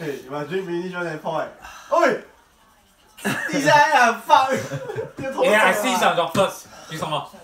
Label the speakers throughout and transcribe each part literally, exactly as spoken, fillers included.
Speaker 1: Hey, you must drink finish one and pour. Oi! 地下啊，fuck！
Speaker 2: 哎 ，I see some droplets， 是什么？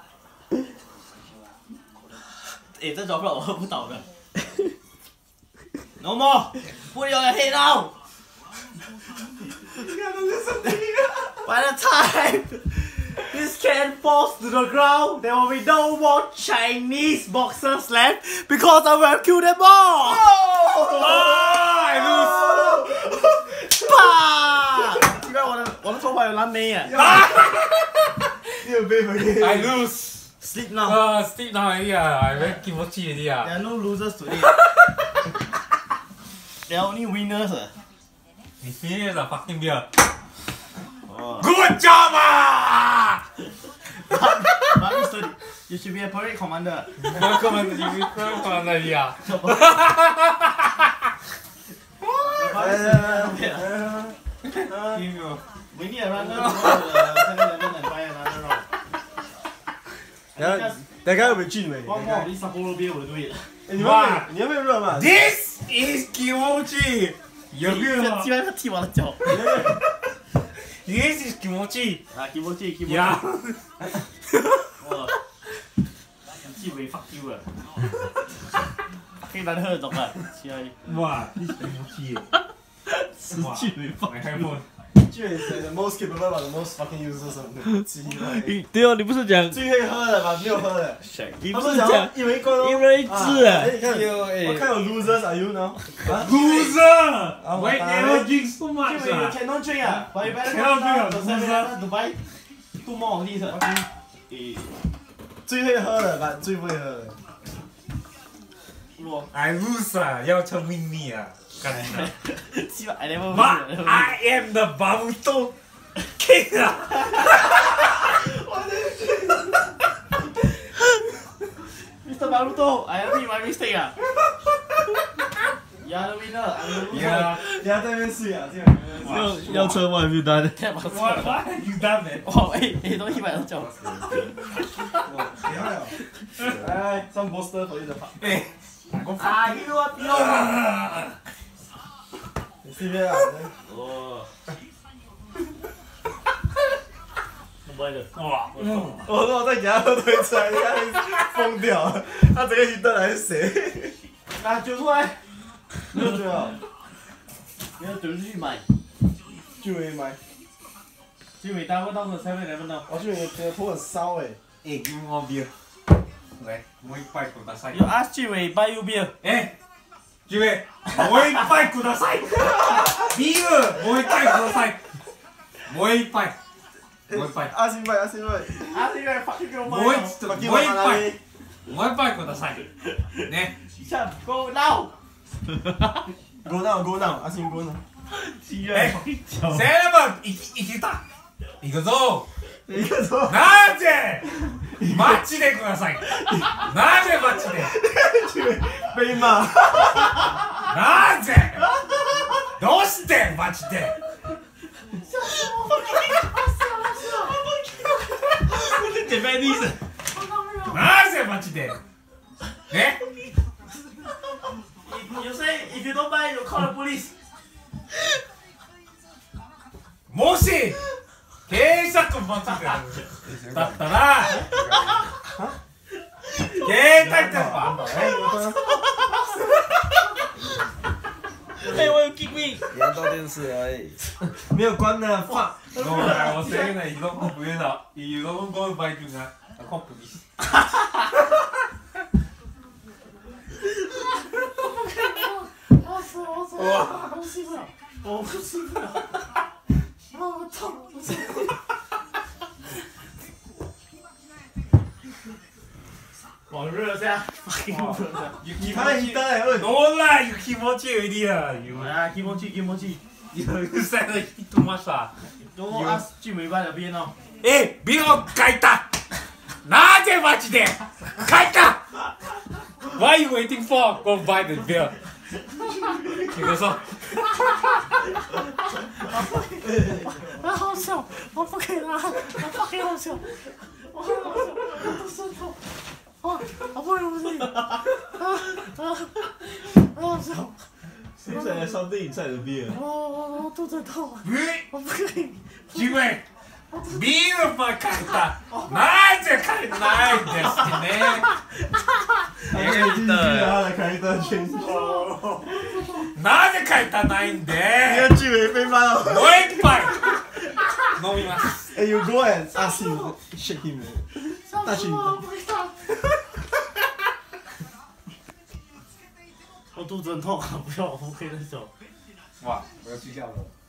Speaker 3: 哎，这 droplet 我喝不倒的。No more， 不要黑到。By the time this can falls to the ground, there will be no more Chinese boxers left because I will have killed them all.
Speaker 2: Oh, I lose.
Speaker 3: 啪！奇怪，我的我的头发有蓝莓耶。
Speaker 1: 你有背回去
Speaker 2: I lose.
Speaker 3: Sleep now.
Speaker 2: Uh, sleep now already. I very kimochi already.
Speaker 3: There are no losers today. There are only winners.
Speaker 2: You finish the fucking beer.
Speaker 3: Oh.
Speaker 2: Good job, ah!
Speaker 3: But Mister You should be a parade commander.
Speaker 2: Welcome to the commander here.
Speaker 3: 呃 We need a runner to seven eleven and buy another round.
Speaker 1: 然后大家有没进没？
Speaker 3: One more of this Sapporo beer will do it.
Speaker 1: 你们你要不要热嘛
Speaker 2: This is kimochi. 有没有？
Speaker 3: 居然踢我的脚。
Speaker 2: This is kimochi.
Speaker 3: 啊 ，kimochi kimochi。
Speaker 2: Yeah.
Speaker 3: 哇，踢尾 fuck you 啊！可以难喝懂了，起来。
Speaker 2: 哇 ，this is kimochi.
Speaker 3: 死去尾 fuck
Speaker 2: My handphone.
Speaker 1: 俊伟是 the most capable but the most fucking useless of the 鸡巴。
Speaker 3: 对哦，你不是讲
Speaker 1: 最会喝的吧？没有喝的。
Speaker 3: 你
Speaker 1: 他们讲
Speaker 3: 不是讲
Speaker 1: 一人一罐哦。
Speaker 3: 一人一支啊
Speaker 1: 哎，你看，我看有 losers are you now？
Speaker 2: Loser.
Speaker 1: Oh,
Speaker 2: Why
Speaker 1: my
Speaker 2: never
Speaker 1: God.
Speaker 2: drink so
Speaker 3: 俊
Speaker 2: much?
Speaker 3: 伟 you
Speaker 2: ah?
Speaker 3: cannot drink 啊，but you better
Speaker 2: Cannot drink ah,
Speaker 3: to seven eleven to buy two more of these 啊。诶，
Speaker 1: 最会喝的吧？最不会喝的。
Speaker 3: 我
Speaker 2: I lose 啊，要成秘密啊，干的。
Speaker 3: 基本 I never
Speaker 2: But
Speaker 3: win。
Speaker 2: I am the Babuto King 啊！
Speaker 3: Mister Baruto, I admit my mistake 啊。You are the winner, I'm the loser.
Speaker 2: Yeah.
Speaker 1: 你要在那边睡啊？这样。
Speaker 3: 要要车 what have you done？
Speaker 2: What what have you done, man?
Speaker 3: 哇，哎哎，都一百多脚。
Speaker 1: 厉害哦！来，some poster for you to
Speaker 2: 哎，
Speaker 3: 啊，你我丢。
Speaker 1: 你这边啊？
Speaker 3: 哦。不会的。
Speaker 2: 哇，嗯，
Speaker 1: 我说我再给他喝多一次，你看他疯掉了，他整个一顿来是谁？
Speaker 3: 拿酒出来。
Speaker 1: 没有酒啊？
Speaker 3: 你要酒出去买。
Speaker 1: 就没买。
Speaker 3: 俊伟单位到时候 seven eleven 呢。
Speaker 1: 我就觉得头很烧哎。
Speaker 2: 哎，give me one beer。来，もう一杯ください。
Speaker 3: You ask 俊伟 buy you beer。
Speaker 2: え、ジュエ、もう一杯ください。ビール、もう一杯ください。もう一杯。もう一杯。
Speaker 1: 阿星拜，阿星拜。
Speaker 3: 啊，这个 fucking 给我买。
Speaker 2: もう一もう一杯。もう一杯ください。ね。
Speaker 3: 下 go now。
Speaker 1: Go now, go now，阿星 go now。
Speaker 2: え、セレブいきいけた。行くぞ。
Speaker 1: 行くぞ。
Speaker 2: なぜ。マッチでください。なぜマッチで。
Speaker 1: 被骂。
Speaker 2: なぜ。どうしてマッチで。
Speaker 3: 姐妹的意思。
Speaker 2: なぜマッチで。ね。
Speaker 3: You say if you don't buy, you call the police.
Speaker 2: もし警察マッチでだったら携帯電話
Speaker 3: 哎，我有 kick me。
Speaker 1: 连到电视而已。没有关的，放。
Speaker 2: No, I was saying that you don't go to the, you don't go to buy drink, I call police.
Speaker 3: 我死了，我死了，我呼吸不了，我呼吸不了，啊，我痛，我痛。往热下 ，fucking 热下。
Speaker 1: 你拍你单哎，喂。
Speaker 2: No lah, you kimochi already lah. You
Speaker 3: 啊，kimochi kimochi。
Speaker 2: you said like too much lah.
Speaker 3: Don't ask 俊美班的边哦。
Speaker 2: え、ビルを書いた。なぜマジで書いた。Why you waiting for? Go buy the beer. 你跟说。
Speaker 3: 啊，好笑，我不可以拉，我不可以好笑，我好笑，我都酸痛，啊，好不容易，啊啊，好笑。
Speaker 1: Seems like there's something inside the beer.
Speaker 3: 哦，肚子痛，我不可以。
Speaker 2: 君ビールば書いたなぜ書いてないんですね
Speaker 1: 他可以继续他的开灯全
Speaker 2: なぜ書いたないんで
Speaker 1: 你的剧没被骂到。
Speaker 2: もう一杯飲みます
Speaker 1: Hey, you go and ask him, shake him. 大去。
Speaker 3: 我肚子很痛啊！不要，我不可以再走。
Speaker 2: 哇我要睡觉了